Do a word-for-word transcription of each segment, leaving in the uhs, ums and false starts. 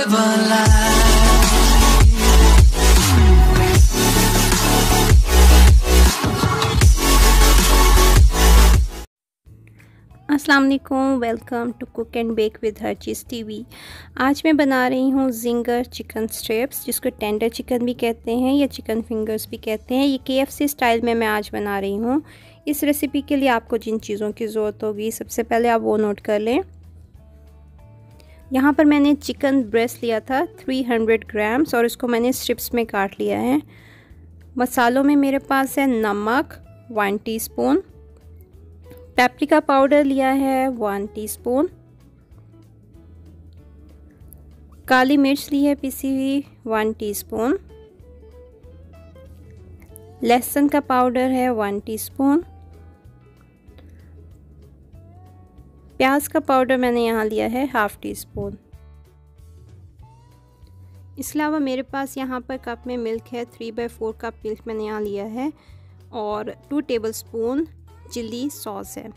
never lie. अस्सलाम वालेकुम, welcome to cook and bake with हर चीज़ टीवी। आज मैं बना रही हूँ जिंगर चिकन स्ट्रिप्स, जिसको टेंडर चिकन भी कहते हैं या चिकन फिंगर्स भी कहते हैं। ये केएफसी स्टाइल में मैं आज बना रही हूँ। इस रेसिपी के लिए आपको जिन चीज़ों की ज़रूरत होगी, सबसे पहले आप वो नोट कर लें। यहाँ पर मैंने चिकन ब्रेस्ट लिया था तीन सौ ग्राम्स और इसको मैंने स्ट्रिप्स में काट लिया है। मसालों में मेरे पास है नमक वन टीस्पून, पेपरिका पाउडर लिया है वन टीस्पून, काली मिर्च ली है पिसी हुई वन टीस्पून, लहसुन का पाउडर है वन टीस्पून, प्याज का पाउडर मैंने यहाँ लिया है हाफ टी स्पून। इसके अलावा मेरे पास यहाँ पर कप में मिल्क है, three by four cup milk मैंने यहाँ लिया है और टू टेबलस्पून चिली सॉस है।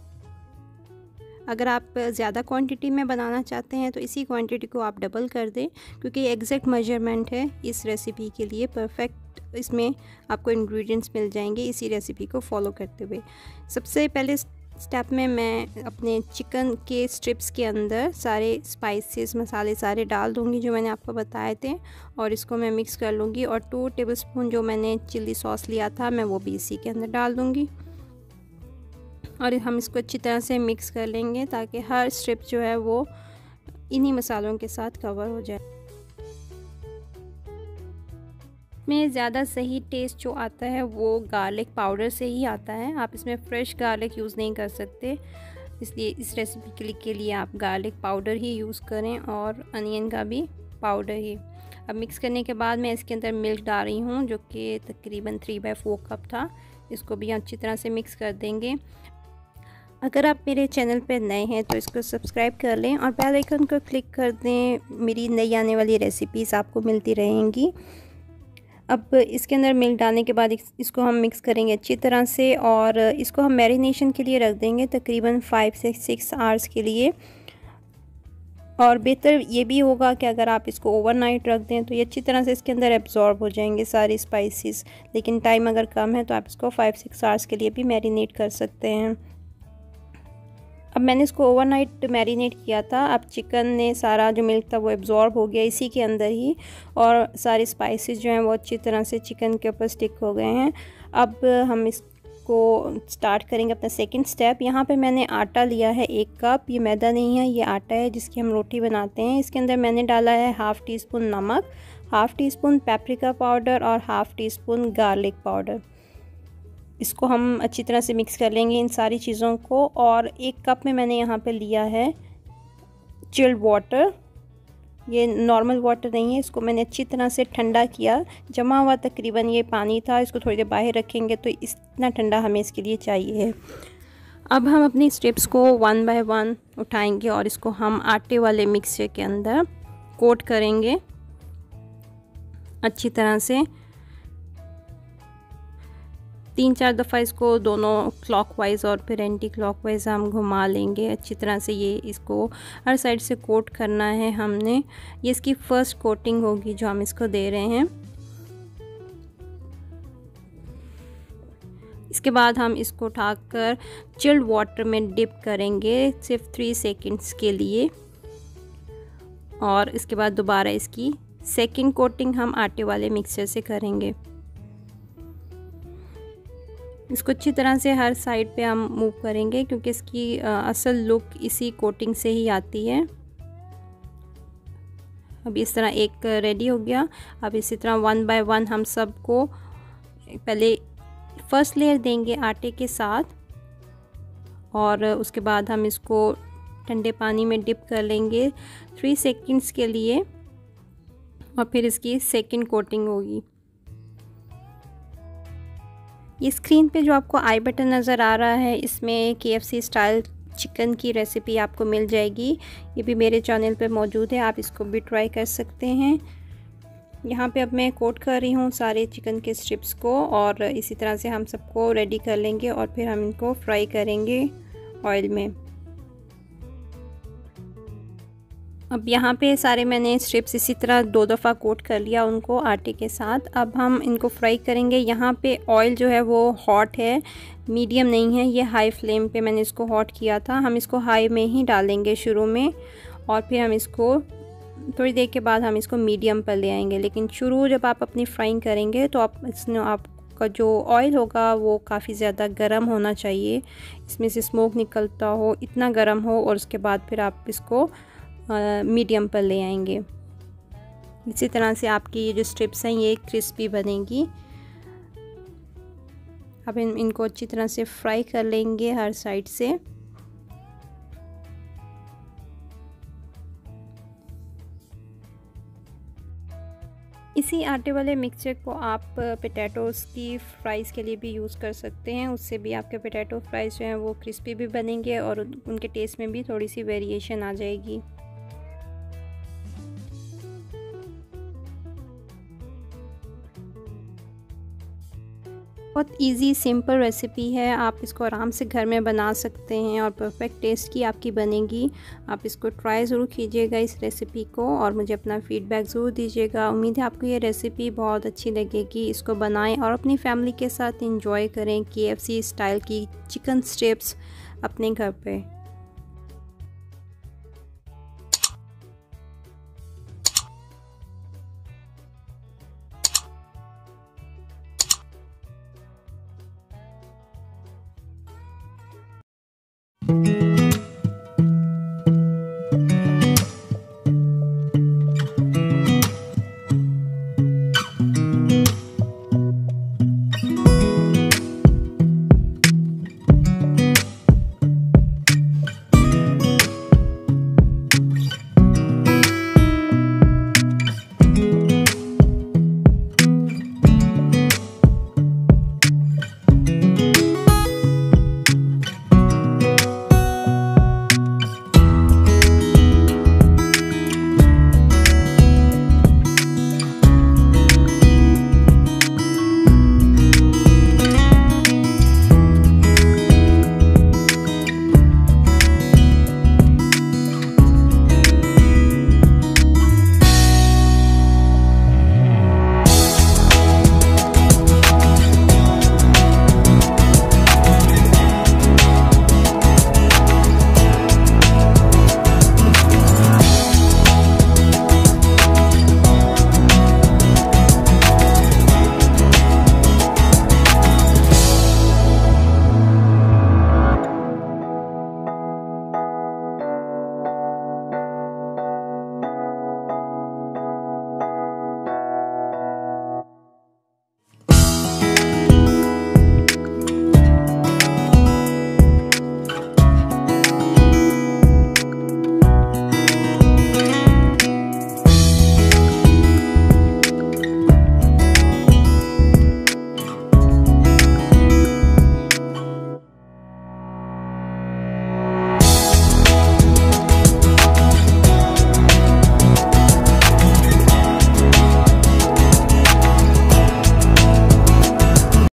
अगर आप ज़्यादा क्वांटिटी में बनाना चाहते हैं तो इसी क्वांटिटी को आप डबल कर दें, क्योंकि एग्जैक्ट मेजरमेंट है इस रेसिपी के लिए। परफेक्ट इसमें आपको इंग्रेडिएंट्स मिल जाएंगे इसी रेसिपी को फॉलो करते हुए। सबसे पहले स्टेप में मैं अपने चिकन के स्ट्रिप्स के अंदर सारे स्पाइसेस मसाले सारे डाल दूंगी जो मैंने आपको बताए थे, और इसको मैं मिक्स कर लूँगी। और टू टेबलस्पून जो मैंने चिल्ली सॉस लिया था मैं वो भी इसी के अंदर डाल दूँगी और हम इसको अच्छी तरह से मिक्स कर लेंगे ताकि हर स्ट्रिप जो है वो इन्हीं मसालों के साथ कवर हो जाए। में ज़्यादा सही टेस्ट जो आता है वो गार्लिक पाउडर से ही आता है। आप इसमें फ्रेश गार्लिक यूज़ नहीं कर सकते, इसलिए इस रेसिपी के लिए, के लिए आप गार्लिक पाउडर ही यूज़ करें और अनियन का भी पाउडर ही। अब मिक्स करने के बाद मैं इसके अंदर मिल्क डाल रही हूँ जो कि तकरीबन थ्री बाई फोर कप था। इसको भी अच्छी तरह से मिक्स कर देंगे। अगर आप मेरे चैनल पर नए हैं तो इसको सब्सक्राइब कर लें और बेल आइकन को क्लिक कर दें। मेरी नई आने वाली रेसिपीज़ आपको मिलती रहेंगी। अब इसके अंदर मिल्क डालने के बाद इसको हम मिक्स करेंगे अच्छी तरह से और इसको हम मैरिनेशन के लिए रख देंगे तकरीबन फाइव से सिक्स आवर्स के लिए। और बेहतर ये भी होगा कि अगर आप इसको ओवरनाइट रख दें तो ये अच्छी तरह से इसके अंदर एब्जॉर्ब हो जाएंगे सारी स्पाइसेस। लेकिन टाइम अगर कम है तो आप इसको फाइव सिक्स आवर्स के लिए भी मैरिनेट कर सकते हैं। अब मैंने इसको ओवरनाइट मैरिनेट किया था। अब चिकन ने सारा जो मिल्क था वो एब्जॉर्ब हो गया इसी के अंदर ही, और सारे स्पाइसेस जो हैं वो अच्छी तरह से चिकन के ऊपर स्टिक हो गए हैं। अब हम इसको स्टार्ट करेंगे अपना सेकंड स्टेप। यहाँ पे मैंने आटा लिया है एक कप, ये मैदा नहीं है, ये आटा है जिसकी हम रोटी बनाते हैं। इसके अंदर मैंने डाला है हाफ़ टी स्पून नमक, half teaspoon paprika powder और half teaspoon garlic powder. इसको हम अच्छी तरह से मिक्स कर लेंगे इन सारी चीज़ों को। और एक कप में मैंने यहाँ पे लिया है चिल्ड वाटर, ये नॉर्मल वाटर नहीं है, इसको मैंने अच्छी तरह से ठंडा किया। जमा हुआ तकरीबन ये पानी था, इसको थोड़ी देर बाहर रखेंगे तो इतना ठंडा हमें इसके लिए चाहिए। अब हम अपनी स्ट्रिप्स को वन बाय वन उठाएंगे और इसको हम आटे वाले मिक्सचर के अंदर कोट करेंगे अच्छी तरह से। तीन चार दफ़ा इसको दोनों क्लॉकवाइज और फिर एंटी क्लॉकवाइज हम घुमा लेंगे अच्छी तरह से। ये इसको हर साइड से कोट करना है हमने। ये इसकी फ़र्स्ट कोटिंग होगी जो हम इसको दे रहे हैं। इसके बाद हम इसको उठाकर चिल्ड वाटर में डिप करेंगे सिर्फ थ्री सेकंड्स के लिए, और इसके बाद दोबारा इसकी सेकंड कोटिंग हम आटे वाले मिक्सचर से करेंगे। इसको अच्छी तरह से हर साइड पे हम मूव करेंगे क्योंकि इसकी असल लुक इसी कोटिंग से ही आती है। अब इस तरह एक रेडी हो गया। अब इसी तरह वन बाय वन हम सबको पहले फर्स्ट लेयर देंगे आटे के साथ, और उसके बाद हम इसको ठंडे पानी में डिप कर लेंगे थ्री सेकंड्स के लिए, और फिर इसकी सेकंड कोटिंग होगी। ये स्क्रीन पे जो आपको आई बटन नज़र आ रहा है इसमें केएफसी स्टाइल चिकन की रेसिपी आपको मिल जाएगी। ये भी मेरे चैनल पे मौजूद है, आप इसको भी ट्राई कर सकते हैं। यहाँ पे अब मैं कोट कर रही हूँ सारे चिकन के स्ट्रिप्स को, और इसी तरह से हम सबको रेडी कर लेंगे और फिर हम इनको फ्राई करेंगे ऑयल में। अब यहाँ पे सारे मैंने स्ट्रिप्स इसी तरह दो दफ़ा कोट कर लिया उनको आटे के साथ। अब हम इनको फ्राई करेंगे। यहाँ पे ऑयल जो है वो हॉट है, मीडियम नहीं है, ये हाई फ्लेम पे मैंने इसको हॉट किया था। हम इसको हाई में ही डालेंगे शुरू में, और फिर हम इसको थोड़ी देर के बाद हम इसको मीडियम पर ले आएंगे। लेकिन शुरू जब आप अपनी फ्राइंग करेंगे तो आप इसमें आपका जो ऑयल होगा वो काफ़ी ज़्यादा गर्म होना चाहिए, इसमें से स्मोक निकलता हो, इतना गर्म हो, और उसके बाद फिर आप इसको मीडियम पर ले आएंगे। इसी तरह से आपकी ये जो स्ट्रिप्स हैं ये क्रिस्पी बनेगी। अब इन इनको अच्छी तरह से फ्राई कर लेंगे हर साइड से। इसी आटे वाले मिक्सचर को आप पोटैटोज़ की फ्राइज़ के लिए भी यूज़ कर सकते हैं, उससे भी आपके पोटैटो फ्राइज़ जो हैं वो क्रिस्पी भी बनेंगे और उनके टेस्ट में भी थोड़ी सी वेरिएशन आ जाएगी। बहुत इजी सिंपल रेसिपी है, आप इसको आराम से घर में बना सकते हैं और परफेक्ट टेस्ट की आपकी बनेगी। आप इसको ट्राई ज़रूर कीजिएगा इस रेसिपी को, और मुझे अपना फीडबैक ज़रूर दीजिएगा। उम्मीद है आपको ये रेसिपी बहुत अच्छी लगेगी। इसको बनाएं और अपनी फैमिली के साथ इंजॉय करें के एफ सी स्टाइल की चिकन स्ट्रिप्स अपने घर पे।